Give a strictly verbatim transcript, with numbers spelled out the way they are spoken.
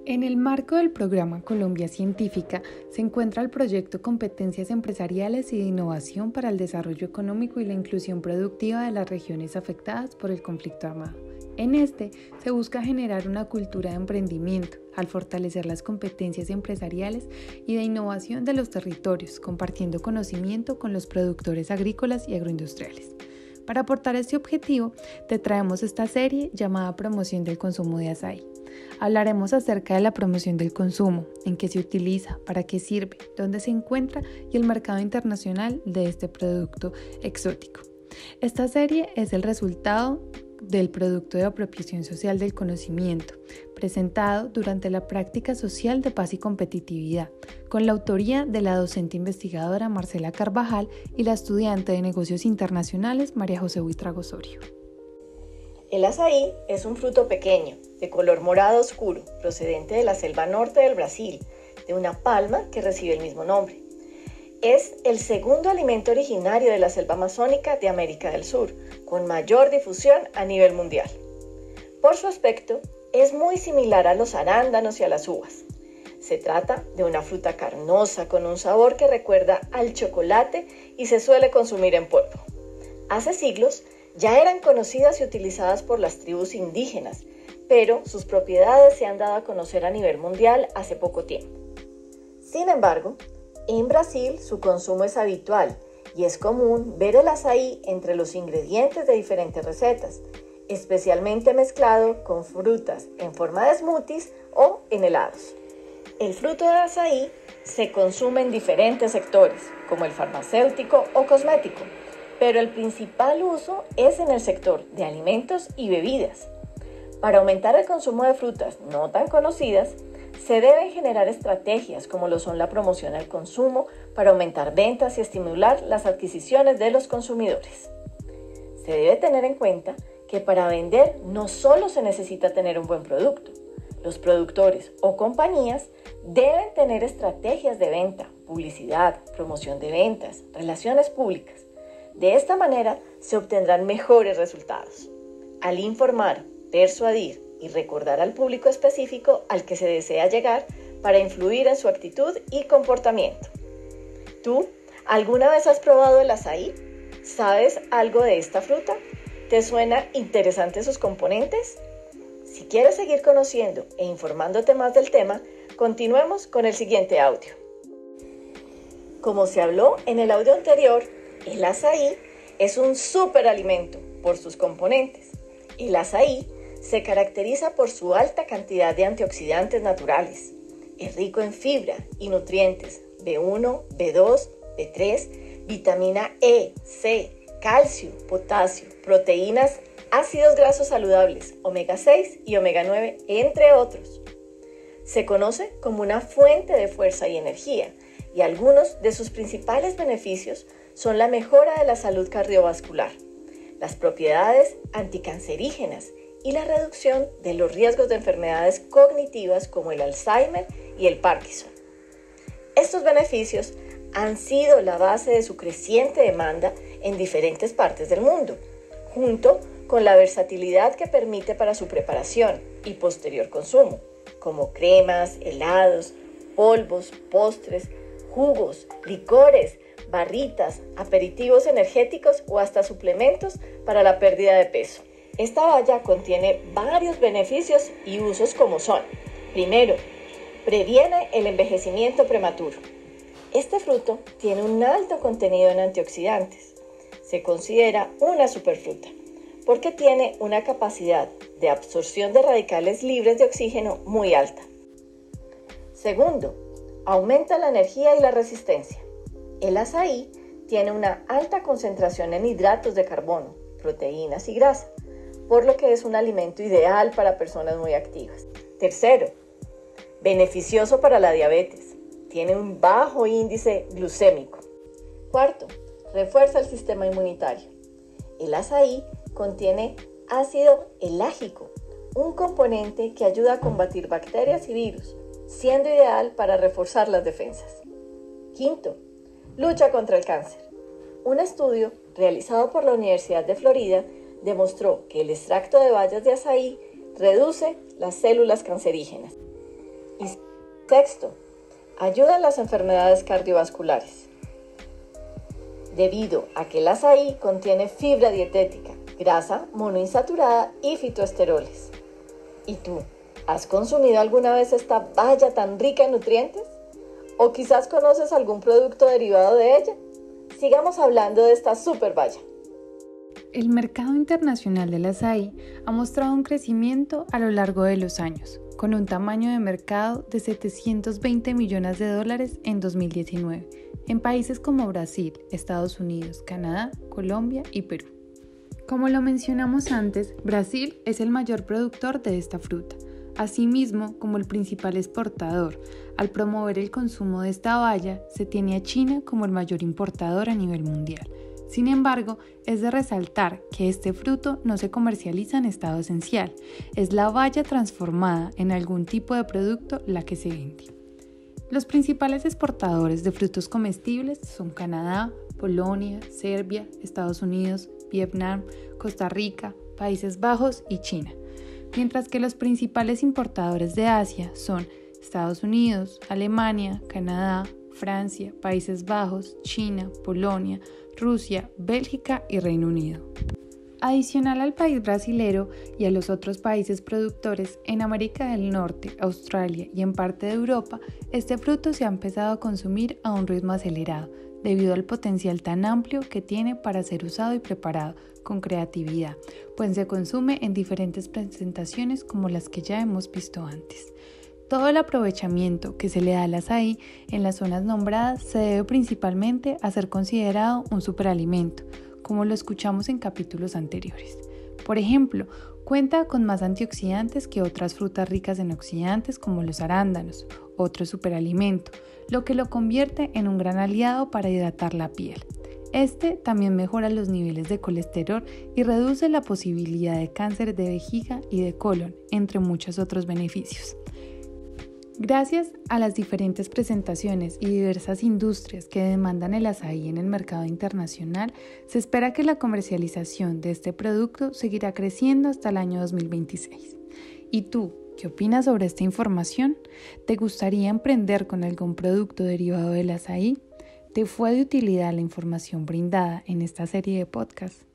En el marco del programa Colombia Científica se encuentra el proyecto Competencias Empresariales y de Innovación para el Desarrollo Económico y la Inclusión Productiva de las regiones afectadas por el conflicto armado. En este se busca generar una cultura de emprendimiento al fortalecer las competencias empresariales y de innovación de los territorios, compartiendo conocimiento con los productores agrícolas y agroindustriales. Para aportar este objetivo, te traemos esta serie llamada Promoción del Consumo de Azaí. Hablaremos acerca de la promoción del consumo, en qué se utiliza, para qué sirve, dónde se encuentra y el mercado internacional de este producto exótico. Esta serie es el resultado del producto de apropiación social del conocimiento, presentado durante la práctica social de paz y competitividad, con la autoría de la docente investigadora Marcela Carvajal y la estudiante de negocios internacionales María José Buitrago Osorio. El azaí es un fruto pequeño, de color morado oscuro, procedente de la selva norte del Brasil, de una palma que recibe el mismo nombre. Es el segundo alimento originario de la selva amazónica de América del Sur, con mayor difusión a nivel mundial. Por su aspecto, es muy similar a los arándanos y a las uvas. Se trata de una fruta carnosa con un sabor que recuerda al chocolate y se suele consumir en polvo. Hace siglos ya eran conocidas y utilizadas por las tribus indígenas, pero sus propiedades se han dado a conocer a nivel mundial hace poco tiempo. Sin embargo, en Brasil su consumo es habitual y es común ver el azaí entre los ingredientes de diferentes recetas, especialmente mezclado con frutas en forma de smoothies o en helados. El fruto de azaí se consume en diferentes sectores, como el farmacéutico o cosmético, pero el principal uso es en el sector de alimentos y bebidas. Para aumentar el consumo de frutas no tan conocidas, se deben generar estrategias como lo son la promoción al consumo para aumentar ventas y estimular las adquisiciones de los consumidores. Se debe tener en cuenta que para vender no solo se necesita tener un buen producto. Los productores o compañías deben tener estrategias de venta, publicidad, promoción de ventas, relaciones públicas. De esta manera se obtendrán mejores resultados. Al informar, persuadir y recordar al público específico al que se desea llegar para influir en su actitud y comportamiento. ¿Tú alguna vez has probado el azaí? ¿Sabes algo de esta fruta? ¿Te suena interesante sus componentes? Si quieres seguir conociendo e informándote más del tema, continuemos con el siguiente audio. Como se habló en el audio anterior, el azaí es un superalimento por sus componentes. El azaí se caracteriza por su alta cantidad de antioxidantes naturales. Es rico en fibra y nutrientes B uno, B dos, B tres, vitamina E, C, calcio, potasio, proteínas, ácidos grasos saludables, omega seis y omega nueve, entre otros. Se conoce como una fuente de fuerza y energía, y algunos de sus principales beneficios son la mejora de la salud cardiovascular, las propiedades anticancerígenas y la reducción de los riesgos de enfermedades cognitivas como el Alzheimer y el Parkinson. Estos beneficios han sido la base de su creciente demanda en diferentes partes del mundo, junto con la versatilidad que permite para su preparación y posterior consumo, como cremas, helados, polvos, postres, jugos, licores, barritas, aperitivos energéticos o hasta suplementos para la pérdida de peso. Esta baya contiene varios beneficios y usos como son: primero, previene el envejecimiento prematuro. Este fruto tiene un alto contenido en antioxidantes. Se considera una superfruta porque tiene una capacidad de absorción de radicales libres de oxígeno muy alta. Segundo, aumenta la energía y la resistencia. El azaí tiene una alta concentración en hidratos de carbono, proteínas y grasa, por lo que es un alimento ideal para personas muy activas. Tercero, beneficioso para la diabetes. Tiene un bajo índice glucémico. Cuarto, refuerza el sistema inmunitario. El azaí contiene ácido elágico, un componente que ayuda a combatir bacterias y virus, siendo ideal para reforzar las defensas. Quinto, lucha contra el cáncer. Un estudio realizado por la Universidad de Florida demostró que el extracto de bayas de azaí reduce las células cancerígenas. Y sexto, ayuda en las enfermedades cardiovasculares. Debido a que el azaí contiene fibra dietética, grasa monoinsaturada y fitoesteroles. ¿Y tú, has consumido alguna vez esta baya tan rica en nutrientes? ¿O quizás conoces algún producto derivado de ella? Sigamos hablando de esta super baya. El mercado internacional del azaí ha mostrado un crecimiento a lo largo de los años, con un tamaño de mercado de setecientos veinte millones de dólares en dos mil diecinueve, en países como Brasil, Estados Unidos, Canadá, Colombia y Perú. Como lo mencionamos antes, Brasil es el mayor productor de esta fruta, asimismo como el principal exportador. Al promover el consumo de esta baya, se tiene a China como el mayor importador a nivel mundial. Sin embargo, es de resaltar que este fruto no se comercializa en estado esencial, es la baya transformada en algún tipo de producto la que se vende. Los principales exportadores de frutos comestibles son Canadá, Polonia, Serbia, Estados Unidos, Vietnam, Costa Rica, Países Bajos y China, mientras que los principales importadores de Asia son Estados Unidos, Alemania, Canadá, Francia, Países Bajos, China, Polonia, Rusia, Bélgica y Reino Unido. Adicional al país brasilero y a los otros países productores, en América del Norte, Australia y en parte de Europa, este fruto se ha empezado a consumir a un ritmo acelerado, debido al potencial tan amplio que tiene para ser usado y preparado con creatividad, pues se consume en diferentes presentaciones como las que ya hemos visto antes. Todo el aprovechamiento que se le da al azaí en las zonas nombradas se debe principalmente a ser considerado un superalimento, como lo escuchamos en capítulos anteriores. Por ejemplo, cuenta con más antioxidantes que otras frutas ricas en oxidantes como los arándanos, otro superalimento, lo que lo convierte en un gran aliado para hidratar la piel. Este también mejora los niveles de colesterol y reduce la posibilidad de cáncer de vejiga y de colon, entre muchos otros beneficios. Gracias a las diferentes presentaciones y diversas industrias que demandan el azaí en el mercado internacional, se espera que la comercialización de este producto seguirá creciendo hasta el año dos mil veintiséis. ¿Y tú, qué opinas sobre esta información? ¿Te gustaría emprender con algún producto derivado del azaí? ¿Te fue de utilidad la información brindada en esta serie de podcasts?